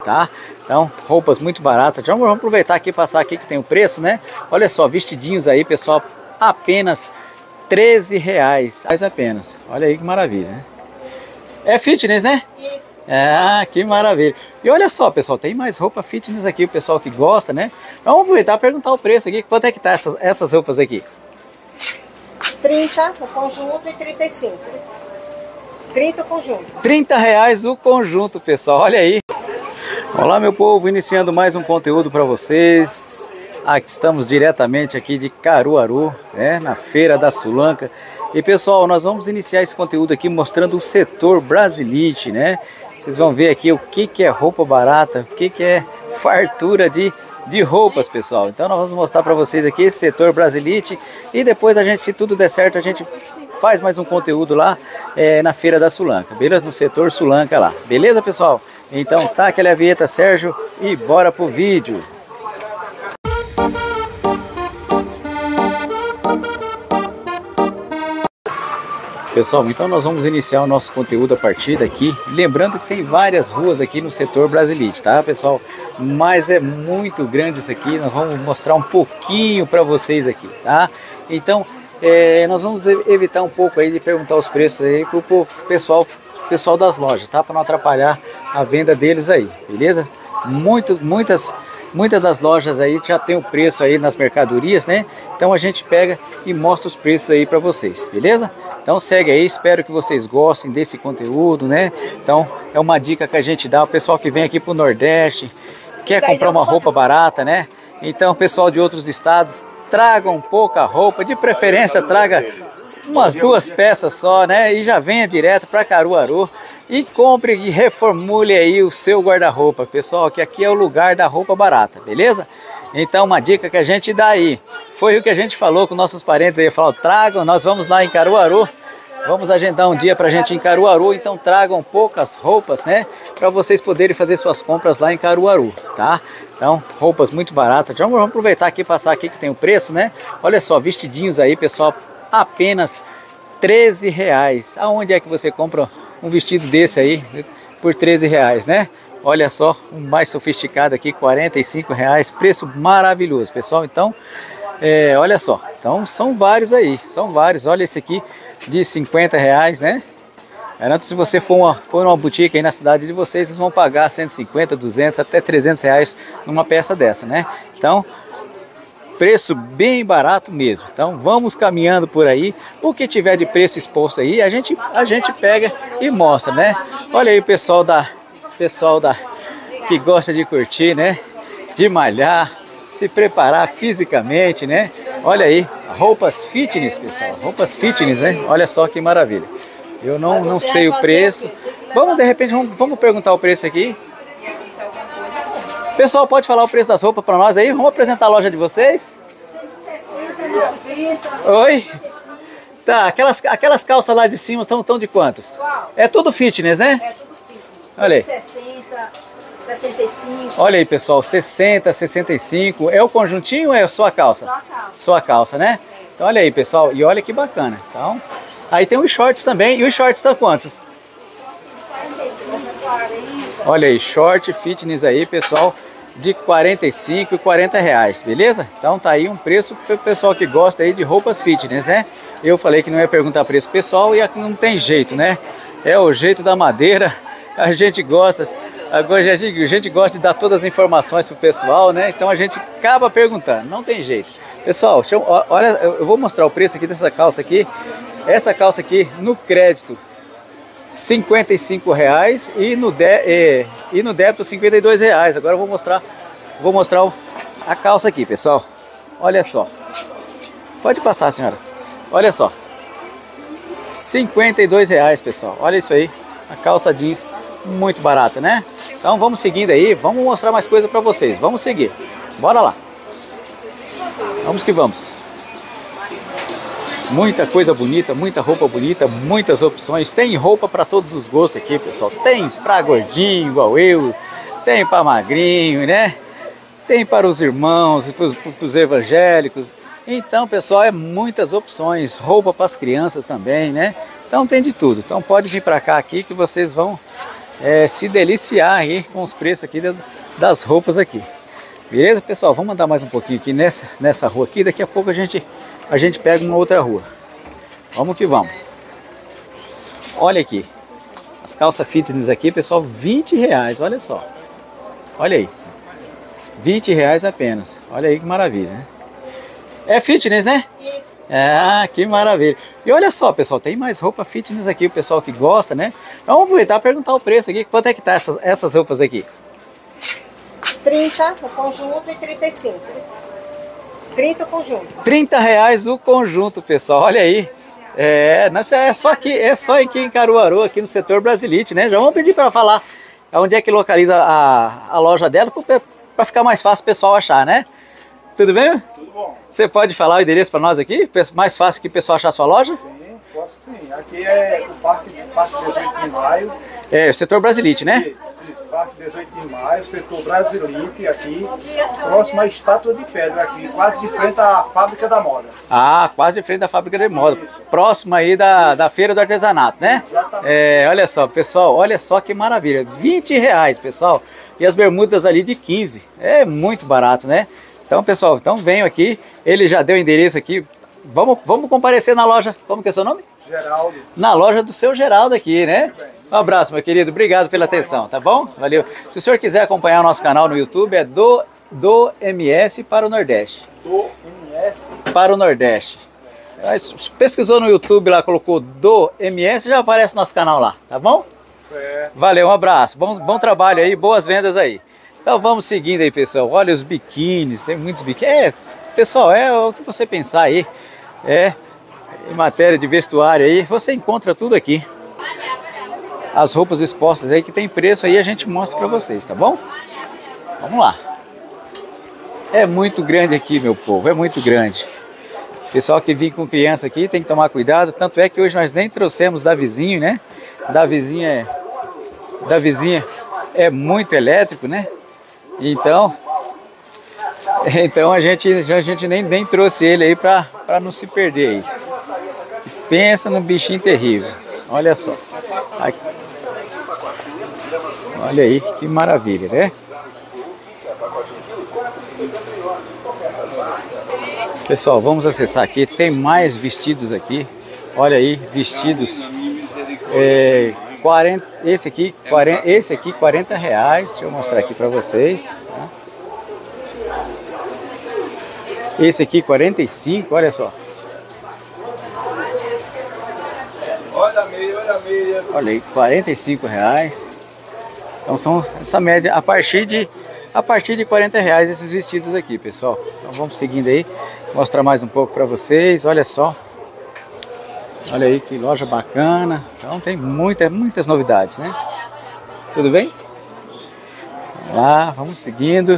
tá? Então, roupas muito baratas. Já vamos aproveitar aqui e passar aqui que tem o preço, né? Olha só, vestidinhos aí, pessoal, apenas R$13 apenas. Olha aí que maravilha, né? É fitness, né? Isso. Ah, que maravilha. E olha só, pessoal, tem mais roupa fitness aqui, o pessoal que gosta, né? Então, vamos aproveitar e perguntar o preço aqui. Quanto é que tá essas roupas aqui? 30 o conjunto e 35. 30 o conjunto. R$30 o conjunto, pessoal. Olha aí. Olá, meu povo, iniciando mais um conteúdo para vocês. Aqui estamos diretamente aqui de Caruaru, né, na Feira da Sulanca. E pessoal, nós vamos iniciar esse conteúdo aqui mostrando o setor Brasilite, né? Vocês vão ver aqui o que é roupa barata, o que é fartura de roupas, pessoal. Então nós vamos mostrar para vocês aqui esse setor Brasilite e depois a gente, se tudo der certo, a gente faz mais um conteúdo lá na Feira da Sulanca, beleza? No setor Sulanca lá, beleza, pessoal? Então tá aquela vinheta, Sérgio, e bora pro vídeo. Pessoal, então nós vamos iniciar o nosso conteúdo a partir daqui, lembrando que tem várias ruas aqui no setor Brasilite, tá, pessoal? Mas é muito grande isso aqui, nós vamos mostrar um pouquinho para vocês aqui, tá? Então, nós vamos evitar um pouco aí de perguntar os preços aí pro pessoal das lojas, tá? Para não atrapalhar a venda deles aí, beleza? Muitas das lojas aí já tem o preço aí nas mercadorias, né? Então a gente pega e mostra os preços aí para vocês, beleza? Então segue aí, espero que vocês gostem desse conteúdo, né? Então é uma dica que a gente dá ao pessoal que vem aqui pro Nordeste, quer comprar uma roupa barata, né? Então pessoal de outros estados, tragam pouca roupa, de preferência traga umas 2 peças só, né? E já venha direto para Caruaru e compre e reformule aí o seu guarda-roupa, pessoal, que aqui é o lugar da roupa barata, beleza? Então uma dica que a gente dá aí, foi o que a gente falou com nossos parentes aí, falou, tragam, nós vamos lá em Caruaru, vamos agendar um dia pra gente ir em Caruaru, então tragam poucas roupas, né? Para vocês poderem fazer suas compras lá em Caruaru, tá? Então, roupas muito baratas. Já vamos aproveitar aqui e passar aqui que tem o preço, né? Olha só, vestidinhos aí, pessoal, apenas R$13. Aonde é que você compra um vestido desse aí por R$13, né? Olha só, um mais sofisticado aqui, R$45, preço maravilhoso, pessoal. Então, olha só, então são vários aí, são vários. Olha esse aqui de R$50, né? Garanto, se você for numa boutique aí na cidade de vocês, vocês vão pagar 150, 200, até R$300 numa peça dessa, né? Então, preço bem barato mesmo. Então vamos caminhando por aí, o que tiver de preço exposto aí, a gente pega e mostra, né? Olha aí o pessoal que gosta de curtir, né? De malhar, se preparar fisicamente, né? Olha aí, roupas fitness, pessoal, roupas fitness, né? Olha só que maravilha. Eu não sei o preço. Vamos, de repente, vamos perguntar o preço aqui. Pessoal, pode falar o preço das roupas para nós aí? Vamos apresentar a loja de vocês? Oi? Tá, aquelas calças lá de cima estão de quantos? É tudo fitness, né? É tudo fitness. Olha aí. 60, 65. Olha aí, pessoal, 60, 65. É o conjuntinho ou é só a calça? Só a calça. Só a calça, né? Então olha aí, pessoal, e olha que bacana. Então, aí tem os shorts também. E os shorts estão quantos? 45, 40. Olha aí, short fitness aí, pessoal, de 45 e R$40, beleza? Então tá aí um preço para o pessoal que gosta aí de roupas fitness, né? Eu falei que não ia perguntar preço pessoal e aqui não tem jeito, né? É o jeito da madeira, a gente gosta, agora a gente gosta de dar todas as informações pro pessoal, né? Então a gente acaba perguntando, não tem jeito. Pessoal, olha, eu vou mostrar o preço aqui dessa calça aqui. Essa calça aqui no crédito R$55 e no débito R$52. Agora eu vou mostrar a calça aqui, pessoal. Olha só. Pode passar, senhora. Olha só. R$52, pessoal. Olha isso aí. A calça jeans muito barata, né? Então vamos seguindo aí, vamos mostrar mais coisa para vocês. Vamos seguir. Bora lá. Vamos que vamos. Muita coisa bonita, muita roupa bonita, muitas opções. Tem roupa para todos os gostos aqui, pessoal. Tem para gordinho, igual eu. Tem para magrinho, né? Tem para os irmãos, para os evangélicos. Então, pessoal, é muitas opções. Roupa para as crianças também, né? Então tem de tudo. Então pode vir para cá aqui que vocês vão se deliciar aí com os preços aqui das roupas aqui. Beleza, pessoal? Vamos andar mais um pouquinho aqui nessa rua aqui. Daqui a pouco a gente pega uma outra rua. Vamos que vamos. Olha aqui. As calças fitness aqui, pessoal, R$20. Olha só. Olha aí. R$20 apenas. Olha aí que maravilha, né? É fitness, né? Isso. Ah, que maravilha. E olha só, pessoal, tem mais roupa fitness aqui, o pessoal que gosta, né? Então vamos aproveitar e perguntar o preço aqui. Quanto é que tá essas roupas aqui? 30 o conjunto e 35. 30 o conjunto. R$30 o conjunto, pessoal. Olha aí. É só aqui em Caruaru, aqui no setor Brasilite, né? Já vamos pedir para falar onde é que localiza a loja dela, para ficar mais fácil o pessoal achar, né? Tudo bem? Tudo bom. Você pode falar o endereço para nós aqui? Mais fácil que o pessoal achar a sua loja? Sim, posso sim. Aqui é o Parque 18 de Maio. É, o setor Brasilite, né? Isso, Parque 18 de Maio, setor Brasilite, aqui, próximo à Estátua de Pedra, aqui, quase de frente à Fábrica da Moda. Ah, quase de frente da Fábrica de Moda. Isso. Próximo aí da Feira do Artesanato, né? Exatamente. Olha só, pessoal, olha só que maravilha. R$20, pessoal. E as bermudas ali de 15. É muito barato, né? Então, pessoal, venham aqui. Ele já deu o endereço aqui. Vamos comparecer na loja. Como que é o seu nome? Geraldo. Na loja do seu Geraldo aqui, né? Um abraço, meu querido. Obrigado pela atenção, tá bom? Valeu. Se o senhor quiser acompanhar o nosso canal no YouTube, é do MS para o Nordeste. Do MS. Para o Nordeste. Pesquisou no YouTube lá, colocou do MS, já aparece nosso canal lá, tá bom? Certo. Valeu, um abraço. Bom trabalho aí, boas vendas aí. Então vamos seguindo aí, pessoal. Olha os biquínis, tem muitos biquínis. Pessoal, é o que você pensar aí. Em matéria de vestuário aí, você encontra tudo aqui. As roupas expostas aí que tem preço aí, a gente mostra pra vocês, tá bom? Vamos lá. É muito grande aqui, meu povo, é muito grande. Pessoal que vem com criança aqui tem que tomar cuidado, tanto é que hoje nós nem trouxemos da vizinha, né? Da vizinha é muito elétrico, né? Então a gente nem trouxe ele aí pra não se perder aí. Pensa num bichinho terrível. Olha só. Aqui. Olha aí que maravilha, né? Pessoal, vamos acessar aqui. Tem mais vestidos aqui. Olha aí, vestidos. Esse aqui R$40. Deixa eu mostrar aqui para vocês. Esse aqui 45, olha só. Olha a meia. Olha aí, R$45. Então são essa média a partir de R$40 esses vestidos aqui, pessoal. Então vamos seguindo aí, mostrar mais um pouco para vocês. Olha só. Olha aí que loja bacana. Então tem muitas novidades, né? Tudo bem? Vamos lá, vamos seguindo.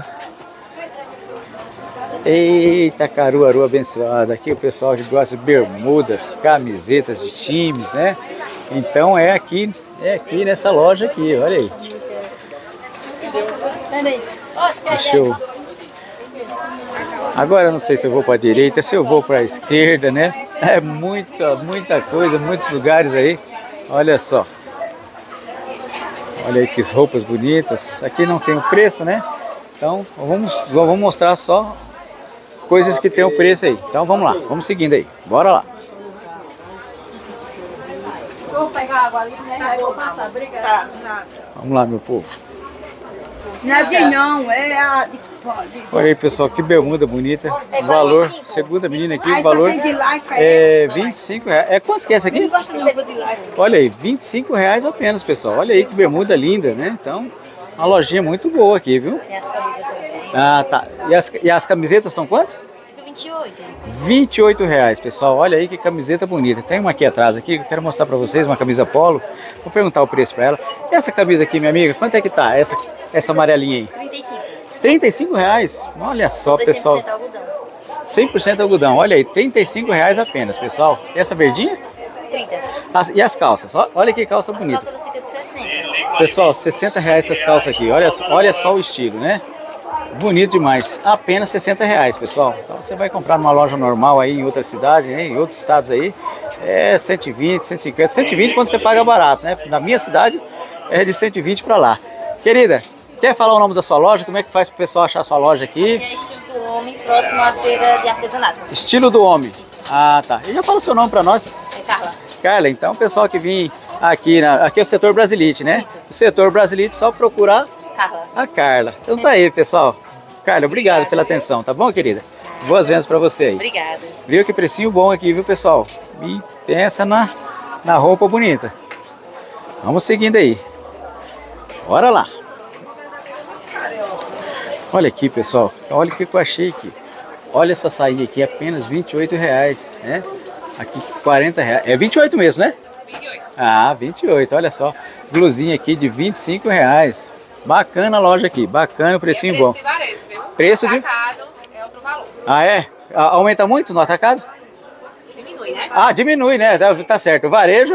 Eita, Caruaru abençoada. Aqui o pessoal que gosta de bermudas, camisetas de times, né? Então é aqui nessa loja aqui, olha aí. Deixa eu... Agora eu não sei se eu vou para a direita, se eu vou para a esquerda, né? É muita coisa, muitos lugares aí. Olha só. Olha aí que roupas bonitas. Aqui não tem o preço, né? Então vamos mostrar só coisas que tem o preço aí. Então vamos lá, vamos seguindo aí. Bora lá. Vou pegar água ali, né? Aí eu vou passar. Obrigada. Vamos lá, meu povo. Nada não, é a... Olha aí, pessoal, que bermuda bonita. O valor, segunda menina aqui, o valor é R$25. Quantos que é essa aqui? Olha aí, R$25 apenas, pessoal. Olha aí que bermuda linda, né? Então, uma lojinha muito boa aqui, viu? E as camisas também. Ah, tá. E as camisetas estão quantas? 28. R$28, pessoal. Olha aí que camiseta bonita. Tem uma aqui atrás aqui que eu quero mostrar pra vocês, uma camisa polo. Vou perguntar o preço pra ela. E essa camisa aqui, minha amiga, quanto é que tá? Essa amarelinha aí? 35. R$35. Olha só, pessoal. 100% algodão. 100% algodão. Olha aí, R$35 apenas, pessoal. E essa verdinha? 30. E as calças? Olha que calça bonita. Calça fica de 60. Pessoal, R$60 essas calças aqui. Olha só o estilo, né? Bonito demais. Apenas R$60, pessoal. Então você vai comprar numa loja normal aí em outra cidade, né? Em outros estados aí. É 120, 150. 120 quando você paga barato, né? Na minha cidade é de 120 para lá. Querida, quer falar o nome da sua loja? Como é que faz para o pessoal achar a sua loja aqui? É Estilo do Homem, próximo à feira de artesanato. Estilo do Homem. Ah, tá. E já fala o seu nome para nós. É Carla. Carla, então o pessoal que vem aqui, aqui é o setor Brasilite, né? Isso. O setor Brasilite, só procurar Carla. a Carla. Então tá aí, pessoal. Carla, obrigado pela atenção, tá bom, querida? Boas vendas para você aí. Obrigada. Viu que precinho bom aqui, viu, pessoal? E pensa na roupa bonita. Vamos seguindo aí. Bora lá. Olha aqui, pessoal. Olha o que eu achei aqui. Olha essa saia aqui, apenas R$28, né? Aqui R$40. É 28 mesmo, né? 28. Ah, 28, olha só. Blusinha aqui de R$25. Bacana a loja aqui, bacana o precinho bom. Preço de varejo, viu? Preço de... Atacado é outro valor. Ah, é? Aumenta muito no atacado? Diminui, né? Ah, diminui, né? Tá certo. O varejo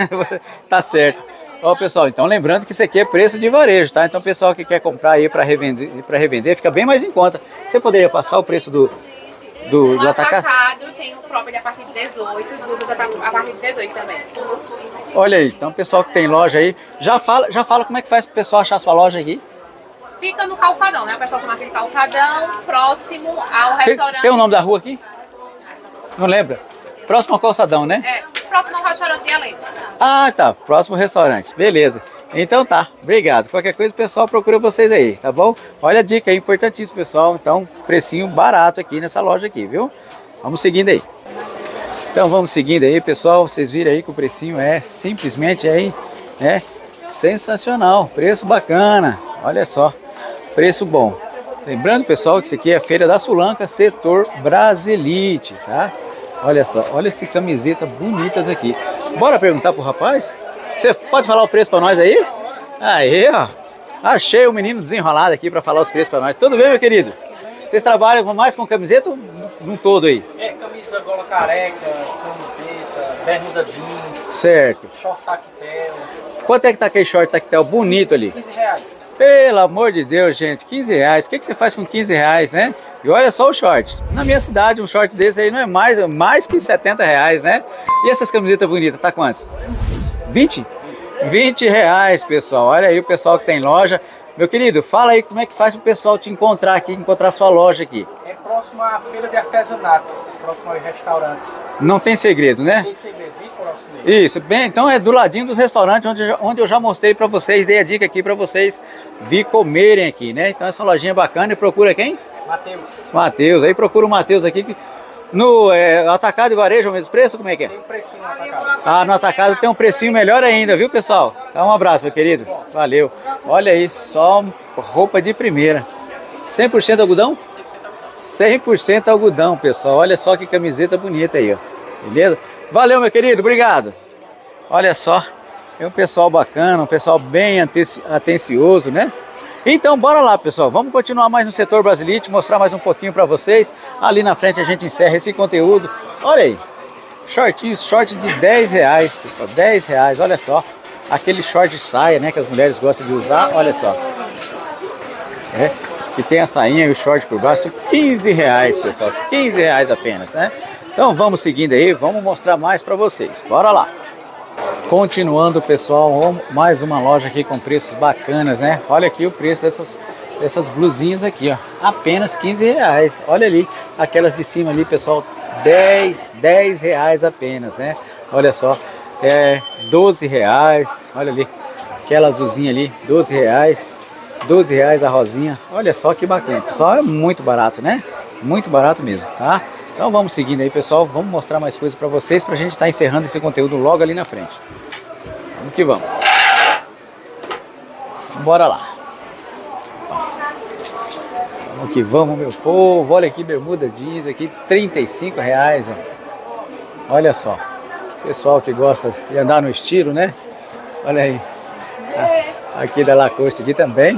tá certo. Ó, pessoal, então lembrando que isso aqui é preço de varejo, tá? Então, o pessoal que quer comprar aí para revender, fica bem mais em conta. Você poderia passar o preço do atacado? Atacado tem o próprio a partir de 18, blusas a partir de 18 também. Olha aí, então o pessoal que tem loja aí, já fala como é que faz pro pessoal achar sua loja aqui. Fica no calçadão, né? O pessoal chama aquele calçadão, próximo ao restaurante. Tem o nome da rua aqui? Não lembra? Próximo ao calçadão, né? É, próximo ao restaurante de Além. Ah, tá. Próximo restaurante. Beleza. Então tá. Obrigado. Qualquer coisa o pessoal procura vocês aí, tá bom? Olha a dica aí, importantíssimo, pessoal. Então, precinho barato aqui nessa loja aqui, viu? Vamos seguindo aí. Então, vamos seguindo aí, pessoal. Vocês viram aí que o precinho é simplesmente aí, sensacional. Preço bacana. Olha só. Preço bom. Lembrando, pessoal, que isso aqui é a Feira da Sulanca, setor Brasilite, tá? Olha só, olha essa camiseta bonitas aqui. Bora perguntar pro rapaz? Você pode falar o preço para nós aí? Aí, ó. Achei o menino desenrolado aqui para falar os preços para nós. Tudo bem, meu querido? Vocês trabalham mais com camiseta ou num todo aí? É, camisa gola careca, camiseta, bermuda jeans, Certo. short tactel. Quanto é que tá aquele short tactel bonito ali? R$15. Pelo amor de Deus, gente, R$15. O que você faz com R$15, né? E olha só o short. Na minha cidade, um short desse aí não é mais que R$70, né? E essas camisetas bonitas, tá quantos? 20? R$20, pessoal. Olha aí o pessoal que tem loja. Meu querido, fala aí como é que faz o pessoal te encontrar aqui, encontrar sua loja aqui. É próximo à feira de artesanato, próximo aos restaurantes. Não tem segredo, né? Tem segredo, bem próximo mesmo. Isso, bem, então é do ladinho dos restaurantes onde eu já mostrei pra vocês, dei a dica aqui pra vocês vir comerem aqui, né? Então essa lojinha bacana. E procura quem? Matheus. Matheus, aí procura o Matheus aqui. No atacado e varejo é o mesmo preço? Como é que é? Tem um precinho no atacado. Ah, no atacado tem um precinho melhor ainda, viu, pessoal? Então um abraço, meu querido. Valeu. Olha aí, só roupa de primeira. 100% algodão? 100% algodão, pessoal. Olha só que camiseta bonita aí, ó. Beleza? Valeu, meu querido. Obrigado. Olha só. É um pessoal bacana, um pessoal bem atencioso, né? Então, bora lá, pessoal. Vamos continuar mais no setor Brasilite, mostrar mais um pouquinho para vocês. Ali na frente a gente encerra esse conteúdo. Olha aí. Shortinhos, shorts de R$10, pessoal. R$10, olha só. Aquele short de saia, né, que as mulheres gostam de usar, olha só. E tem a sainha e o short por baixo, R$15, pessoal. R$15 apenas, né? Então vamos seguindo aí, vamos mostrar mais para vocês. Bora lá. Continuando, pessoal, mais uma loja aqui com preços bacanas, né? Olha aqui o preço dessas blusinhas aqui, ó. Apenas R$15. Olha ali, aquelas de cima ali, pessoal, R$10 apenas, né? Olha só, R$12. Olha ali, aquela azulzinha ali, R$12. R$12 a rosinha. Olha só que bacana. Pessoal, é muito barato, né? Muito barato mesmo, tá? Então vamos seguindo aí, pessoal. Vamos mostrar mais coisas para vocês, pra gente estar encerrando esse conteúdo logo ali na frente. Vamos que vamos. Bora lá. Vamos que vamos, meu povo. Olha aqui, bermuda jeans aqui, R$35, ó. Olha só. Pessoal que gosta de andar no estilo, né? Olha aí. Aqui da Lacoste aqui também.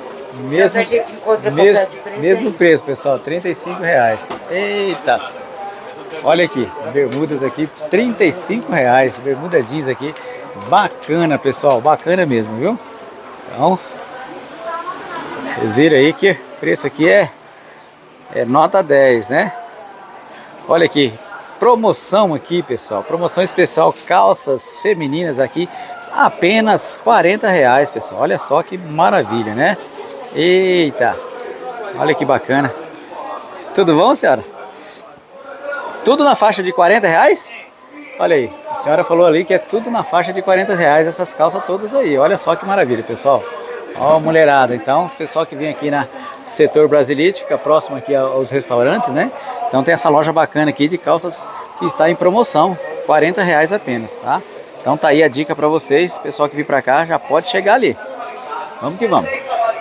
Mesmo preço, pessoal, R$35. Eita! Olha aqui, bermudas aqui, R$35. Bermuda jeans aqui, bacana, pessoal, bacana mesmo, viu? Então, vocês viram aí que o preço aqui é nota 10, né? Olha aqui, promoção aqui, pessoal, promoção especial, calças femininas aqui, apenas R$40, pessoal. Olha só que maravilha, né? Eita, olha que bacana. Tudo bom, senhora? Tudo na faixa de R$40? Olha aí, a senhora falou ali que é tudo na faixa de R$40, essas calças todas aí. Olha só que maravilha, pessoal. Ó, mulherada. Então, o pessoal que vem aqui na setor Brasilite, fica próximo aqui aos restaurantes, né? Então tem essa loja bacana aqui de calças que está em promoção, R$40 apenas, tá? Então tá aí a dica para vocês, pessoal que vir para cá já pode chegar ali. Vamos que vamos.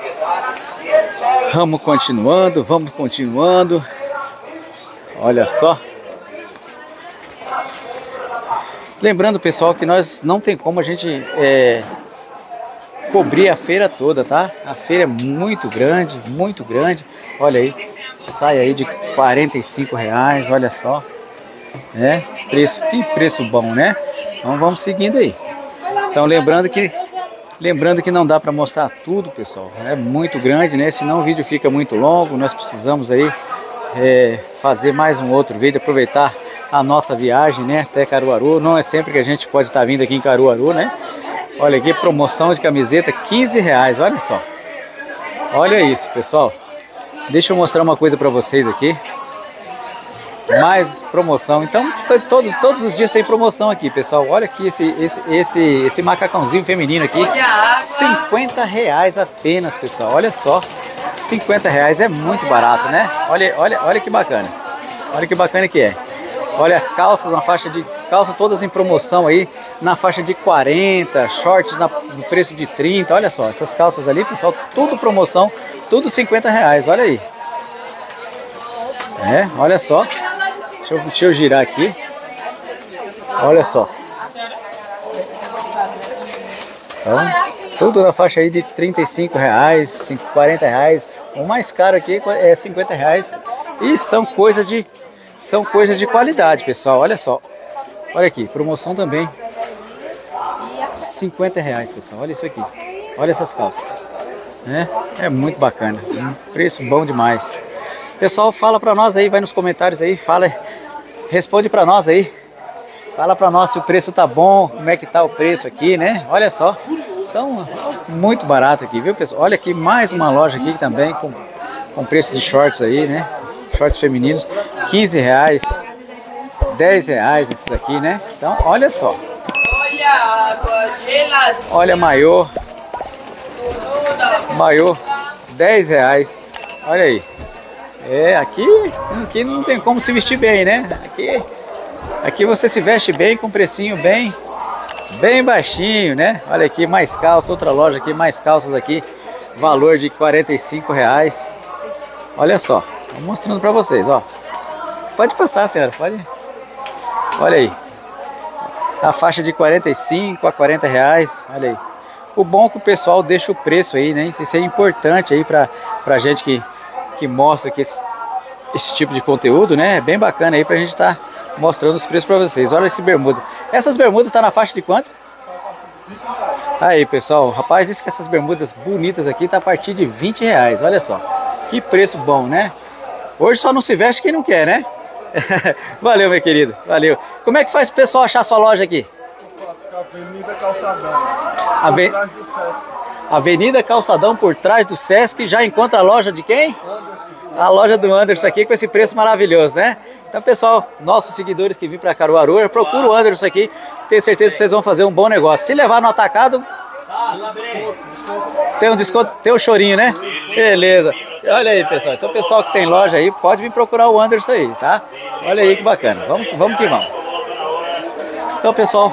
Vamos continuando. Olha só. Lembrando, pessoal, que nós não tem como a gente cobrir a feira toda, tá? A feira é muito grande, muito grande. Olha aí, sai aí de R$45, olha só. Né? Que preço bom, né? Então vamos seguindo aí. Então lembrando que não dá para mostrar tudo, pessoal. É muito grande, né? Senão o vídeo fica muito longo. Nós precisamos aí fazer mais um outro vídeo, aproveitar a nossa viagem, né, até Caruaru. Não é sempre que a gente pode estar vindo aqui em Caruaru, né? Olha aqui, promoção de camiseta, R$15, olha só. Olha isso, pessoal. Deixa eu mostrar uma coisa para vocês aqui. Mais promoção. Então, todos os dias tem promoção aqui, pessoal. Olha aqui esse macacãozinho feminino aqui. R$50 apenas, pessoal. Olha só. R$50 é muito barato, né? Olha que bacana. Olha que bacana que é. Olha, calças na faixa de... Calças todas em promoção aí, na faixa de 40, shorts no preço de 30. Olha só, essas calças ali, pessoal, tudo promoção, tudo R$50. Olha aí. Olha só. Deixa eu girar aqui. Olha só. Então, tudo na faixa aí de R$35, R$40. O mais caro aqui é R$50. E são coisas de qualidade, pessoal. Olha só. Olha aqui, promoção também. R$50, pessoal. Olha isso aqui. Olha essas calças. É muito bacana. Um preço bom demais. Pessoal, fala pra nós aí, vai nos comentários aí, responde pra nós aí. Fala pra nós se o preço tá bom, como é que tá o preço aqui, né? Olha só. Então, muito barato aqui, viu, pessoal? Olha aqui, mais uma loja aqui também com preço de shorts aí, né? Shorts femininos, R$15, R$10 esses aqui, né? Então, olha só. Olha maiô. Maiô, R$10. Olha aí. Aqui não tem como se vestir bem, né? Aqui você se veste bem, com precinho bem baixinho, né? Olha aqui, mais calças, outra loja aqui, mais calças aqui, valor de R$45. Olha só, tô mostrando pra vocês, ó. Pode passar, senhora, pode. Olha aí, a faixa de 45 a R$40, olha aí. O bom é que o pessoal deixa o preço aí, né? Isso é importante aí pra gente que mostra aqui esse tipo de conteúdo, né? É bem bacana aí pra gente estar mostrando os preços pra vocês. Olha esse bermuda. Essas bermudas tá na faixa de quantos? Aí, pessoal, o rapaz disse que essas bermudas bonitas aqui tá a partir de R$20. Olha só. Que preço bom, né? Hoje só não se veste quem não quer, né? Valeu, meu querido. Valeu. Como é que faz o pessoal achar sua loja aqui? Avenida Calçadão, por trás do Sesc. Avenida Calçadão, por trás do Sesc. Já encontra a loja de quem? Anderson. A loja do Anderson aqui com esse preço maravilhoso, né? Então, pessoal, nossos seguidores que vêm para Caruaru, procura o Anderson aqui. Tenho certeza que vocês vão fazer um bom negócio. Se levar no atacado, tem um desconto, tem um chorinho, né? Beleza. Olha aí, pessoal. Então, o pessoal que tem loja aí, pode vir procurar o Anderson aí, tá? Olha aí que bacana. Vamos que vamos. Então, pessoal,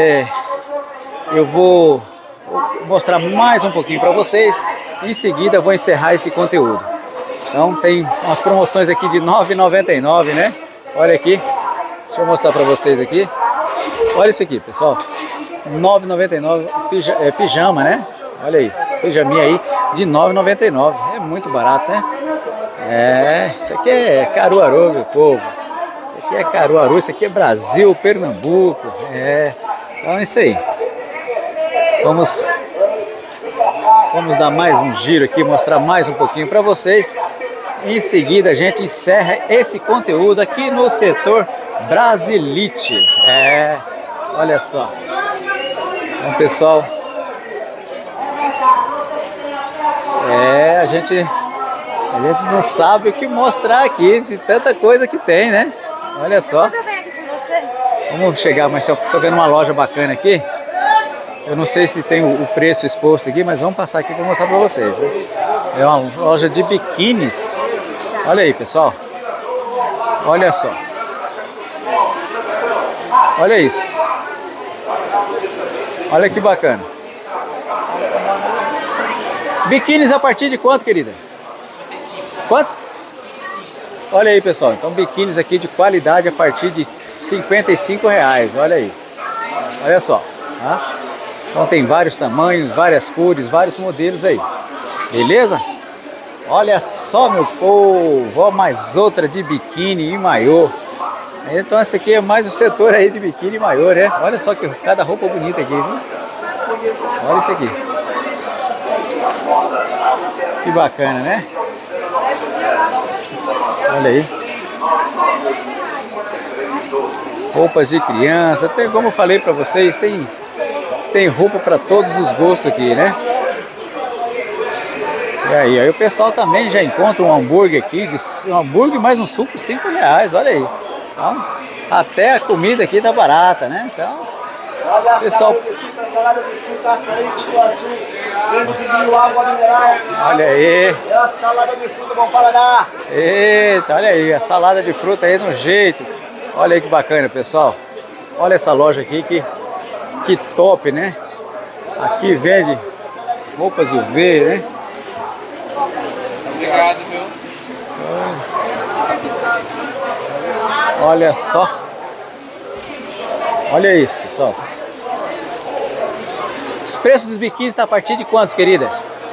eu vou mostrar mais um pouquinho para vocês. Em seguida, eu vou encerrar esse conteúdo. Então, tem umas promoções aqui de R$ 9,99, né? Olha aqui. Deixa eu mostrar para vocês aqui. Olha isso aqui, pessoal. R$ 9,99 pijama, né? Olha aí. Pijaminha aí de R$ 9,99. É muito barato, né? Isso aqui é Caruaru, meu povo. Isso aqui é Caruaru, isso aqui é Brasil, Pernambuco. Então é isso aí. Vamos dar mais um giro aqui, mostrar mais um pouquinho para vocês. Em seguida a gente encerra esse conteúdo aqui no setor Brasilite. Olha só. Então, pessoal, a gente não sabe o que mostrar aqui, de tanta coisa que tem, né? Olha só. Vamos chegar, mas estou vendo uma loja bacana aqui. Eu não sei se tem o preço exposto aqui, mas vamos passar aqui para mostrar para vocês, né? É uma loja de biquínis. Olha aí, pessoal. Olha só. Olha isso. Olha que bacana. Biquínis a partir de quanto, querida? Quantos? Olha aí, pessoal. Então, biquínis aqui de qualidade a partir de R$55. Olha aí. Olha só. Tá? Então, tem vários tamanhos, várias cores, vários modelos aí. Beleza? Olha só, meu povo. Ó, mais outra de biquíni e maiô. Então, essa aqui é mais um setor aí de biquíni e maiô, né? Olha só que cada roupa bonita aqui, viu? Olha isso aqui. Que bacana, né? Olha aí. Roupas de criança. Tem, como eu falei pra vocês, tem roupa para todos os gostos aqui, né? E aí o pessoal também já encontra um hambúrguer aqui, um hambúrguer mais um suco R$5, olha aí. Então, até a comida aqui tá barata, né? Então, olha a pessoal, salada de fruta, açaí, cupuaçu, creme de milho, água mineral. olha aí. É a salada de fruta, bom paladar. Eita, olha aí, a salada de fruta aí no jeito. Olha aí que bacana, pessoal. Olha essa loja aqui, que top, né? Aqui vende roupas UV, né? Obrigado, viu? Olha só. Olha isso, pessoal. Os preços dos biquínis estão a partir de quantos, querida?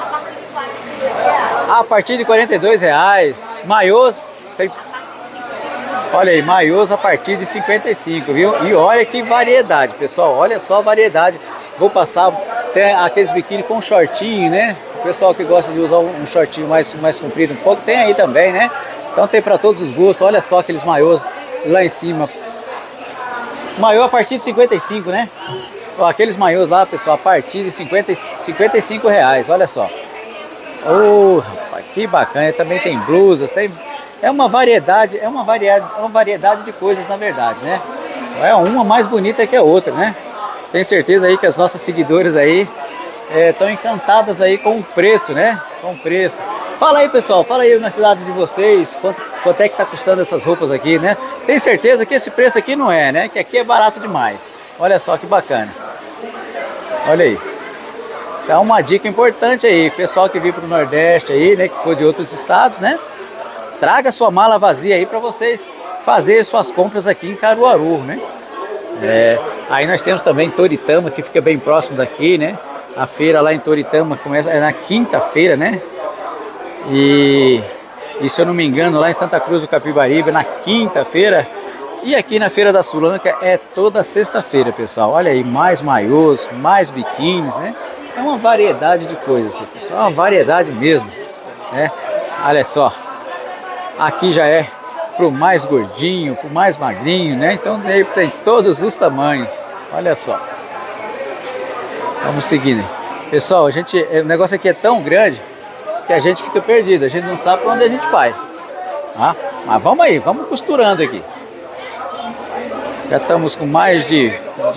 A partir de R$42. Maiôs tem... Olha aí, maiôs a partir de 55, viu? E olha que variedade, pessoal. Olha só a variedade. Vou passar até aqueles biquíni com shortinho, né? O pessoal que gosta de usar um shortinho mais comprido um pouco, tem aí também, né? Então tem para todos os gostos. Olha só aqueles maiôs lá em cima. Maiô a partir de 55, né? Ó, aqueles maiôs lá, pessoal, a partir de 55 reais, olha só. Oh, rapaz, que bacana. Também tem blusas, tem... É uma variedade de coisas, na verdade, né? É uma mais bonita que a outra, né? Tenho certeza aí que as nossas seguidoras aí estão encantadas aí com o preço, né? Com o preço. Fala aí, pessoal, fala aí na cidade de vocês, quanto é que tá custando essas roupas aqui, né? Tenho certeza que esse preço aqui não é, né? Que aqui é barato demais. Olha só que bacana. Olha aí. Então, uma dica importante aí, pessoal que vir para o Nordeste aí, né? Que for de outros estados, né? Traga sua mala vazia aí para vocês fazer suas compras aqui em Caruaru, né? Aí nós temos também Toritama, que fica bem próximo daqui, né? A feira lá em Toritama começa na quinta-feira, né? E se eu não me engano, lá em Santa Cruz do Capibaribe, na quinta-feira. E aqui na Feira da Sulanca é toda sexta-feira, pessoal. Olha aí, mais maiôs, mais biquínis, né? É uma variedade de coisas, pessoal. É uma variedade mesmo, né? Olha só. Aqui já é pro mais gordinho, pro mais magrinho, né? Então tem todos os tamanhos. Olha só. Vamos seguindo. Pessoal, o negócio aqui é tão grande que a gente fica perdido. A gente não sabe para onde a gente vai. Tá? Mas vamos aí, vamos costurando aqui. Já estamos com mais de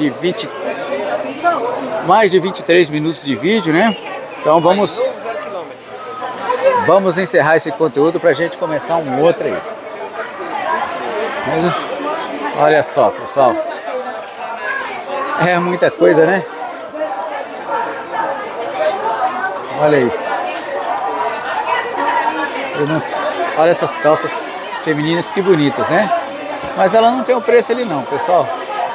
23 minutos de vídeo, né? Então vamos encerrar esse conteúdo para a gente começar um outro aí. Mas, olha só, pessoal. É muita coisa, né? Olha isso. Olha essas calças femininas, que bonitas, né? Mas ela não tem o preço ali não, pessoal.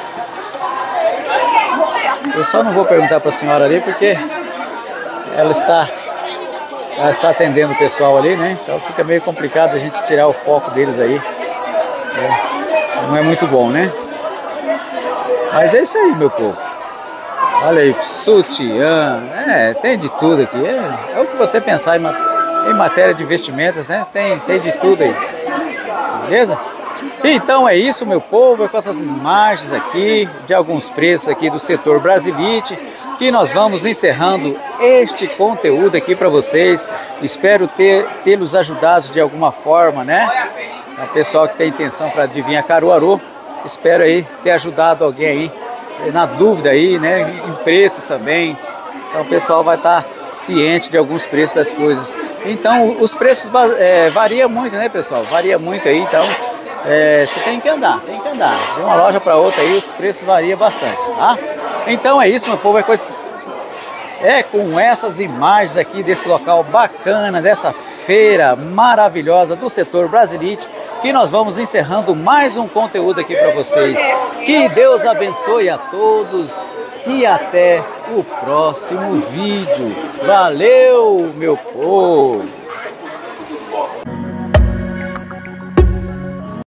Eu só não vou perguntar para a senhora ali porque ela está atendendo o pessoal ali, né? Então fica meio complicado a gente tirar o foco deles aí. Não é muito bom, né? Mas é isso aí, meu povo. Olha aí, sutiã, tem de tudo aqui. É o que você pensar em matéria de vestimentas, né? Tem de tudo aí. Beleza? Então é isso, meu povo, com essas imagens aqui de alguns preços aqui do setor Brasilite. que nós vamos encerrando este conteúdo aqui para vocês. Espero tê-los ajudado de alguma forma, né? O pessoal que tem intenção para adivinhar Caruaru, espero aí ter ajudado alguém aí na dúvida aí, né? Em preços também. Então o pessoal vai estar ciente de alguns preços das coisas. Então os preços variam muito, né, pessoal? Varia muito aí, então você tem que andar, de uma loja para outra aí os preços variam bastante, tá? Então é isso, meu povo, com essas imagens aqui desse local bacana, dessa feira maravilhosa do setor Brasilite, que nós vamos encerrando mais um conteúdo aqui para vocês. Que Deus abençoe a todos e até o próximo vídeo. Valeu, meu povo!